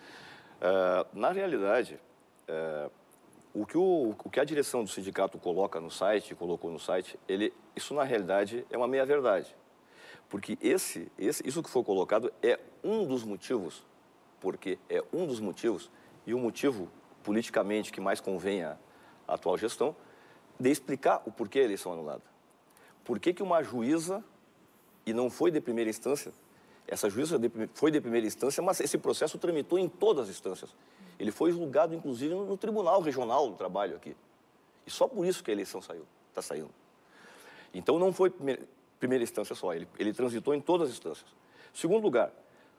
Uh, na realidade, uh, o, que o, o que a direção do sindicato coloca no site, colocou no site, ele, isso, na realidade, é uma meia-verdade. Porque esse, esse, isso que foi colocado é um dos motivos, porque é um dos motivos, e o motivo politicamente que mais convém à atual gestão, de explicar o porquê a eleição anulada. Por que que uma juíza, e não foi de primeira instância, essa juíza de, foi de primeira instância, mas esse processo tramitou em todas as instâncias. Ele foi julgado, inclusive, no Tribunal Regional do Trabalho aqui. E só por isso que a eleição saiu, está saindo. Então, não foi primeira, primeira instância só, ele, ele transitou em todas as instâncias. Segundo lugar,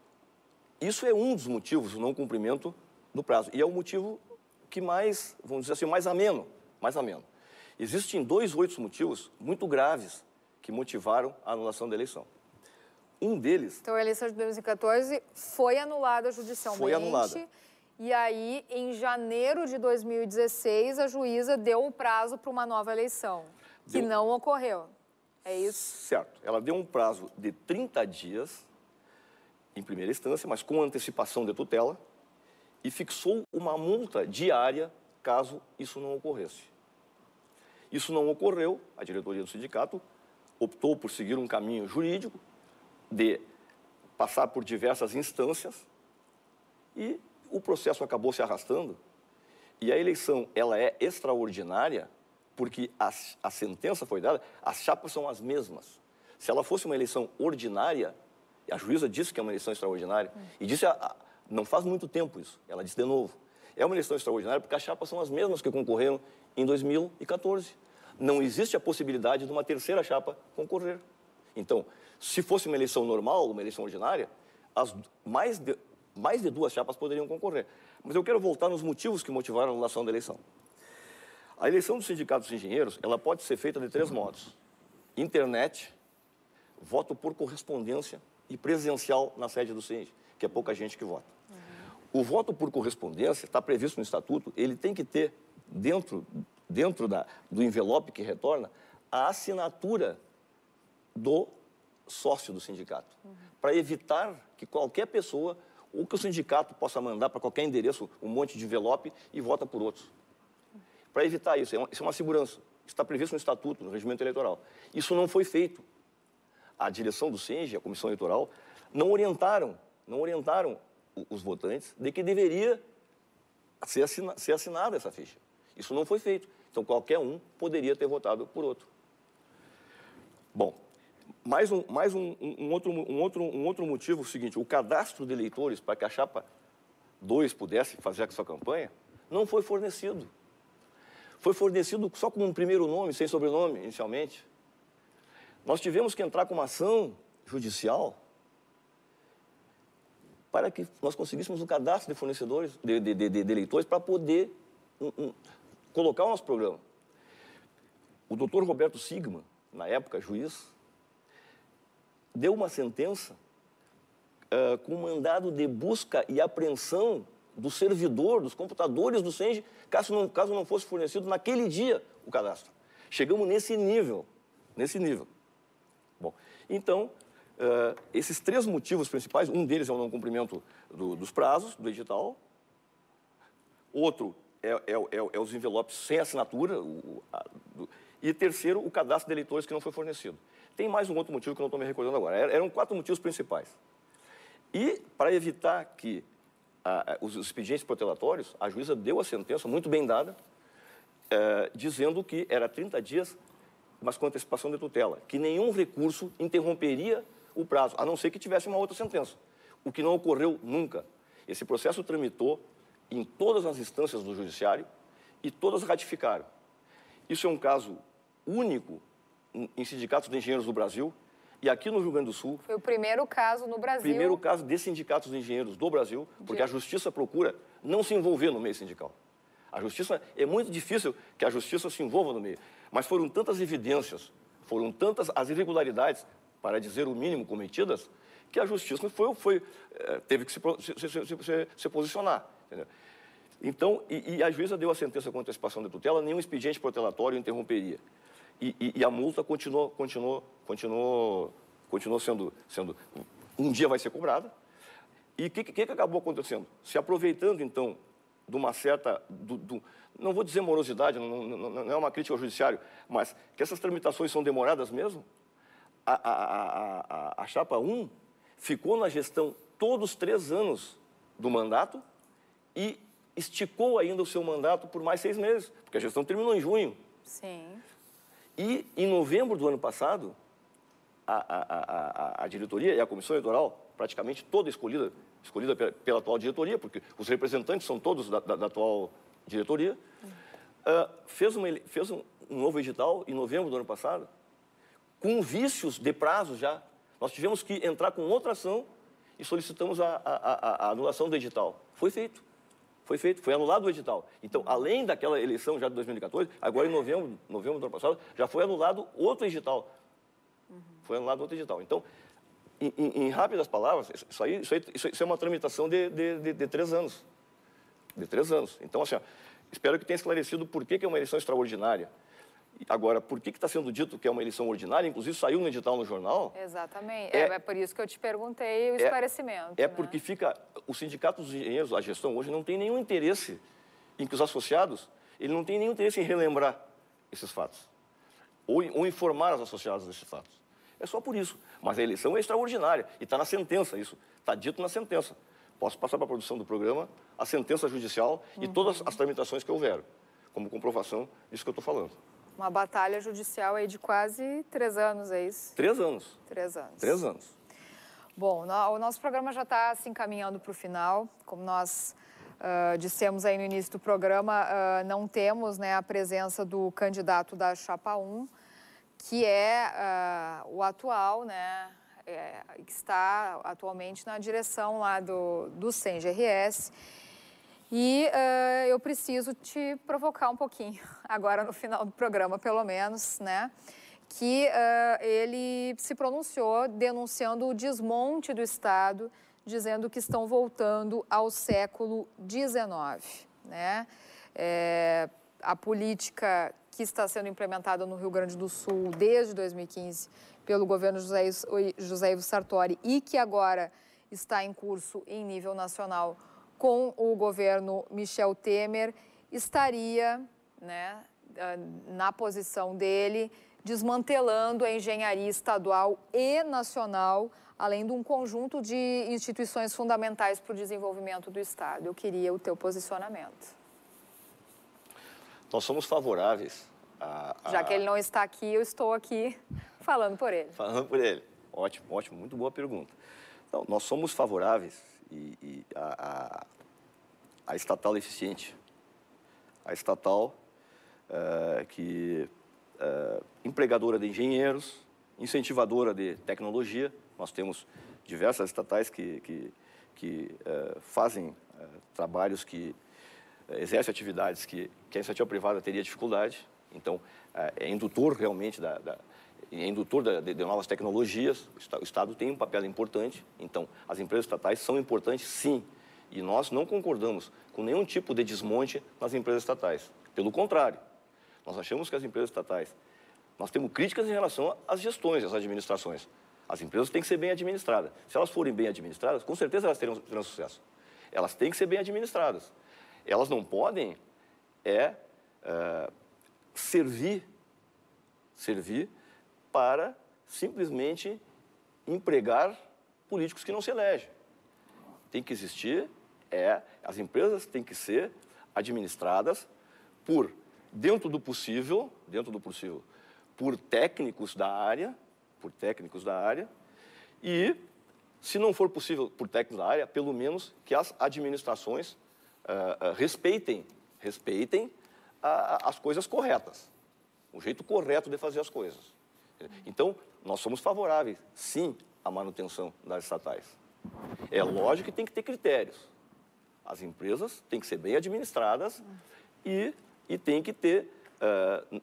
isso é um dos motivos do não cumprimento do prazo. E é o motivo que mais, vamos dizer assim, mais ameno, mais ameno. Existem dois outros motivos muito graves que motivaram a anulação da eleição. Um deles... Então, a eleição de dois mil e quatorze foi anulada judicialmente. Foi anulada. E aí, em janeiro de dois mil e dezesseis, a juíza deu o prazo para uma nova eleição, que deu... não ocorreu. É isso? Certo. Ela deu um prazo de trinta dias, em primeira instância, mas com antecipação de tutela, e fixou uma multa diária caso isso não ocorresse. Isso não ocorreu, a diretoria do sindicato optou por seguir um caminho jurídico de passar por diversas instâncias e o processo acabou se arrastando. E a eleição, ela é extraordinária porque a, a sentença foi dada, as chapas são as mesmas. Se ela fosse uma eleição ordinária, a juíza disse que é uma eleição extraordinária, hum. e disse, a, a, não faz muito tempo isso, ela disse de novo, é uma eleição extraordinária porque as chapas são as mesmas que concorreram em dois mil e quatorze. Não existe a possibilidade de uma terceira chapa concorrer. Então, se fosse uma eleição normal, uma eleição ordinária, as mais, de, mais de duas chapas poderiam concorrer. Mas eu quero voltar nos motivos que motivaram a anulação da eleição. A eleição do Sindicato dos Engenheiros, ela pode ser feita de três modos. Internet, voto por correspondência e presencial na sede do SENGE, que é pouca gente que vota. Uhum. O voto por correspondência está previsto no Estatuto, ele tem que ter dentro... dentro da, do envelope que retorna, a assinatura do sócio do sindicato, uhum. para evitar que qualquer pessoa, ou que o sindicato possa mandar para qualquer endereço um monte de envelope e vota por outros. Uhum. Para evitar isso, é uma, isso é uma segurança. Está previsto no Estatuto, no regimento eleitoral. Isso não foi feito. A direção do SENGE, a comissão eleitoral, não orientaram, não orientaram os votantes de que deveria ser, assina, ser assinada essa ficha. Isso não foi feito. Então, qualquer um poderia ter votado por outro. Bom, mais um, mais um, um, outro, um, outro, um outro motivo, o seguinte, o cadastro de eleitores para que a chapa dois pudesse fazer a sua campanha, não foi fornecido. Foi fornecido só com um primeiro nome, sem sobrenome, inicialmente. Nós tivemos que entrar com uma ação judicial para que nós conseguíssemos um cadastro de fornecedores, de, de, de, de eleitores, para poder um, um, colocar o nosso programa. O doutor Roberto Sigma, na época juiz, deu uma sentença uh, com mandado de busca e apreensão do servidor, dos computadores do SENGE, caso não, caso não fosse fornecido naquele dia o cadastro. Chegamos nesse nível nesse nível. Bom, então, uh, esses três motivos principais, um deles é o não cumprimento do, dos prazos do edital, outro é, é, é, é os envelopes sem assinatura, o, a, do, e terceiro, o cadastro de eleitores que não foi fornecido. Tem mais um outro motivo que eu não estou me recordando agora. Eram quatro motivos principais. E, para evitar que a, a, os expedientes protelatórios, a juíza deu a sentença, muito bem dada, é, dizendo que era trinta dias, mas com antecipação de tutela, que nenhum recurso interromperia o prazo, a não ser que tivesse uma outra sentença, o que não ocorreu nunca. Esse processo tramitou em todas as instâncias do judiciário e todas ratificaram. Isso é um caso único em sindicatos de engenheiros do Brasil, e aqui no Rio Grande do Sul... Foi o primeiro caso no Brasil. Primeiro caso de sindicatos de engenheiros do Brasil, porque de... a Justiça procura não se envolver no meio sindical. A Justiça, é muito difícil que a Justiça se envolva no meio, mas foram tantas evidências, foram tantas as irregularidades, para dizer o mínimo, cometidas, que a Justiça foi, foi, teve que se, se, se, se, se posicionar. Entendeu? Então, e, e a juíza deu a sentença com antecipação de tutela, nenhum expediente protelatório interromperia. E, e, e a multa continuou, continuou, continuou, continuou sendo, sendo... Um dia vai ser cobrada. E o que, que, que acabou acontecendo? Se aproveitando, então, de uma certa... Do, do, não vou dizer morosidade, não, não, não é uma crítica ao judiciário, mas que essas tramitações são demoradas mesmo, a, a, a, a, a chapa um ficou na gestão todos os três anos do mandato e esticou ainda o seu mandato por mais seis meses, porque a gestão terminou em junho. Sim. E, em novembro do ano passado, a, a, a, a diretoria e a comissão eleitoral, praticamente toda escolhida, escolhida pela, pela atual diretoria, porque os representantes são todos da, da, da atual diretoria, uhum. uh, fez, uma, fez um, um novo edital em novembro do ano passado, com vícios de prazo já. Nós tivemos que entrar com outra ação e solicitamos a, a, a, a anulação do edital. Foi feito. Foi feito, foi anulado o edital. Então, além daquela eleição já de dois mil e quatorze, agora em novembro, novembro do ano passado, já foi anulado outro edital. Uhum. Foi anulado outro edital. Então, em, em, em rápidas palavras, isso aí, isso aí isso é uma tramitação de, de, de, de três anos. De três anos. Então, assim, ó, espero que tenha esclarecido por que, que é uma eleição extraordinária. Agora, por que está sendo dito que é uma eleição ordinária? Inclusive, saiu no edital no jornal. Exatamente. É, é por isso que eu te perguntei o esclarecimento. É, é né? porque fica... Os sindicatos dos engenheiros, a gestão hoje, não tem nenhum interesse em que os associados... Ele não tem nenhum interesse em relembrar esses fatos. Ou, ou informar os associados desses fatos. É só por isso. Mas a eleição é extraordinária. E está na sentença isso. Está dito na sentença. Posso passar para a produção do programa a sentença judicial uhum. e todas as tramitações que houveram, como comprovação disso que eu estou falando. Uma batalha judicial aí de quase três anos, é isso? Três anos. Três anos. Três anos. Bom, o nosso programa já está se encaminhando para o final. Como nós uh, dissemos aí no início do programa, uh, não temos, né, a presença do candidato da Chapa um, que é uh, o atual, né, é, que está atualmente na direção lá do, do S E M G R S. E uh, eu preciso te provocar um pouquinho, agora no final do programa, pelo menos, né? Que uh, ele se pronunciou denunciando o desmonte do Estado, dizendo que estão voltando ao século dezenove, né? É, a política que está sendo implementada no Rio Grande do Sul desde dois mil e quinze pelo governo José, José Ivo Sartori e que agora está em curso em nível nacional com o governo Michel Temer, estaria, né, na posição dele, desmantelando a engenharia estadual e nacional, além de um conjunto de instituições fundamentais para o desenvolvimento do Estado. Eu queria o teu posicionamento. Nós somos favoráveis a... a... Já que ele não está aqui, eu estou aqui falando por ele. Falando por ele. Ótimo, ótimo, muito boa pergunta. Então, nós somos favoráveis e, e a, a, a estatal eficiente, a estatal uh, que uh, empregadora de engenheiros, incentivadora de tecnologia. Nós temos diversas estatais que, que, que uh, fazem uh, trabalhos que uh, exercem atividades que, que a iniciativa privada teria dificuldade. Então, uh, é indutor realmente da, da é indutor de, de novas tecnologias. O Estado tem um papel importante, então as empresas estatais são importantes, sim, e nós não concordamos com nenhum tipo de desmonte nas empresas estatais. Pelo contrário, nós achamos que as empresas estatais, nós temos críticas em relação às gestões, às administrações. As empresas têm que ser bem administradas. Se elas forem bem administradas, com certeza elas terão, terão sucesso. Elas têm que ser bem administradas. Elas não podem é, é, servir, servir para simplesmente empregar políticos que não se elegem. Tem que existir, é, as empresas têm que ser administradas por, dentro do possível, dentro do possível, por técnicos da área, por técnicos da área, e, se não for possível por técnicos da área, pelo menos que as administrações uh, uh, respeitem, respeitem uh, as coisas corretas, o jeito correto de fazer as coisas. Então, nós somos favoráveis, sim, à manutenção das estatais. É lógico que tem que ter critérios. As empresas têm que ser bem administradas e, e tem que ter, uh,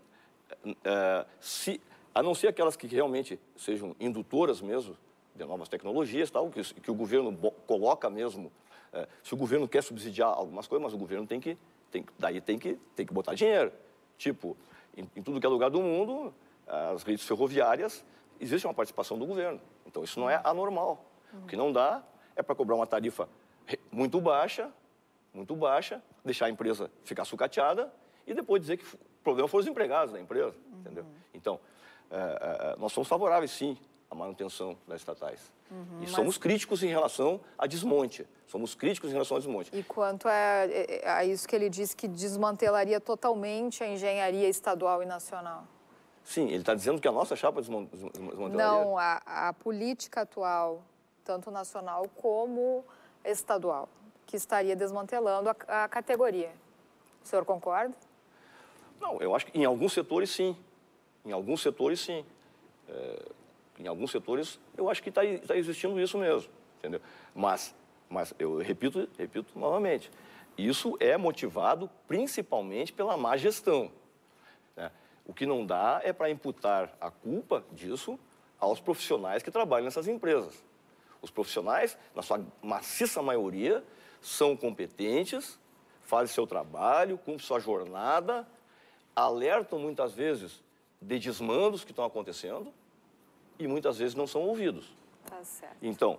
uh, se, a não ser aquelas que realmente sejam indutoras mesmo de novas tecnologias, tal, que, que o governo coloca mesmo. Uh, se o governo quer subsidiar algumas coisas, mas o governo tem que, tem, daí tem que, tem que botar dinheiro. Tipo, em, em tudo que é lugar do mundo, as redes ferroviárias, existe uma participação do governo. Então, isso não é anormal. O que não dá é para cobrar uma tarifa muito baixa, muito baixa, deixar a empresa ficar sucateada e depois dizer que o problema foram os empregados da empresa, uhum. entendeu? Então, é, é, nós somos favoráveis, sim, à manutenção das estatais. Uhum, e mas... somos críticos em relação a desmonte. Somos críticos em relação a desmonte. E quanto a, a isso que ele disse que desmantelaria totalmente a engenharia estadual e nacional? Sim, ele está dizendo que a nossa chapa desmantelaria... Não, a, a política atual, tanto nacional como estadual, que estaria desmantelando a, a categoria. O senhor concorda? Não, eu acho que em alguns setores, sim. Em alguns setores, sim. É, em alguns setores, eu acho que está tá existindo isso mesmo, entendeu? Mas, mas eu repito, repito novamente, isso é motivado principalmente pela má gestão, né? O que não dá é para imputar a culpa disso aos profissionais que trabalham nessas empresas. Os profissionais, na sua maciça maioria, são competentes, fazem seu trabalho, cumprem sua jornada, alertam muitas vezes de desmandos que estão acontecendo e muitas vezes não são ouvidos. Tá certo. Então,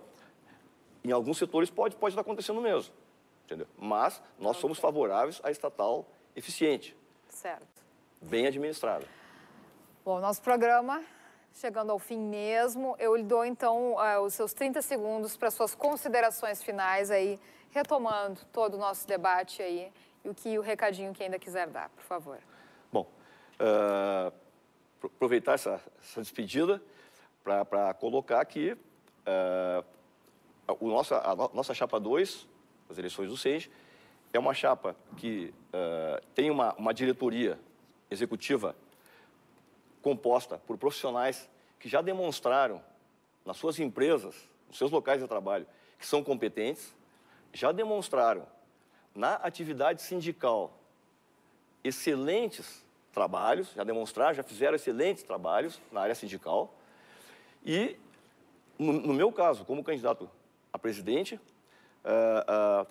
em alguns setores pode, pode estar acontecendo mesmo, entendeu? Mas nós okay. somos favoráveis à estatal eficiente. Certo. Bem administrada. Bom, nosso programa chegando ao fim mesmo, eu lhe dou então uh, os seus trinta segundos para suas considerações finais aí, retomando todo o nosso debate aí e o que o recadinho que ainda quiser dar, por favor. Bom, uh, aproveitar essa, essa despedida para colocar aqui uh, o nossa, a nossa chapa dois, as eleições do SENGE, é uma chapa que uh, tem uma, uma diretoria executiva composta por profissionais que já demonstraram nas suas empresas, nos seus locais de trabalho, que são competentes, já demonstraram na atividade sindical excelentes trabalhos, já demonstraram, já fizeram excelentes trabalhos na área sindical. E, no, no meu caso, como candidato a presidente, uh, uh,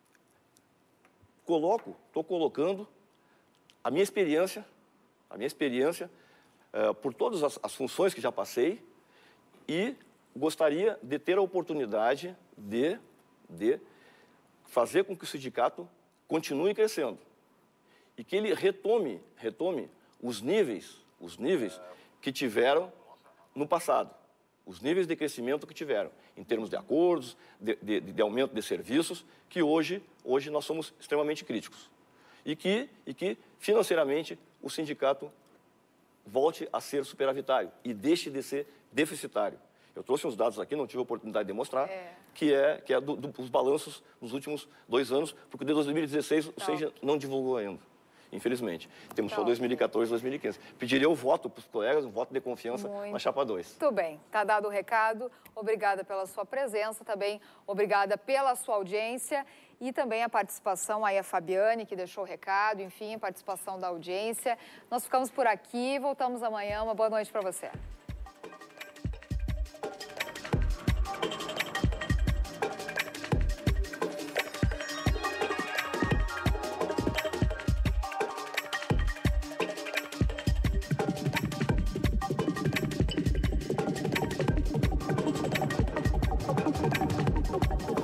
coloco, estou colocando a minha experiência, a minha experiência uh, por todas as, as funções que já passei e gostaria de ter a oportunidade de, de fazer com que o sindicato continue crescendo e que ele retome, retome os níveis, os níveis que tiveram no passado, os níveis de crescimento que tiveram, em termos de acordos, de, de, de aumento de serviços, que hoje, hoje nós somos extremamente críticos. E que, e que, financeiramente, o sindicato volte a ser superavitário e deixe de ser deficitário. Eu trouxe uns dados aqui, não tive a oportunidade de mostrar, é. que é, que é do, do, dos balanços nos últimos dois anos, porque de dois mil e dezesseis o SENGE não divulgou ainda, infelizmente. Temos só dois mil e quatorze e dois mil e quinze. Pediria o voto para os colegas, um voto de confiança Muito. na chapa dois. Tudo bem, está dado o recado. Obrigada pela sua presença, também obrigada pela sua audiência e também a participação aí a Fabiane, que deixou o recado, enfim, a participação da audiência. Nós ficamos por aqui, voltamos amanhã. Uma boa noite para você. Obrigada.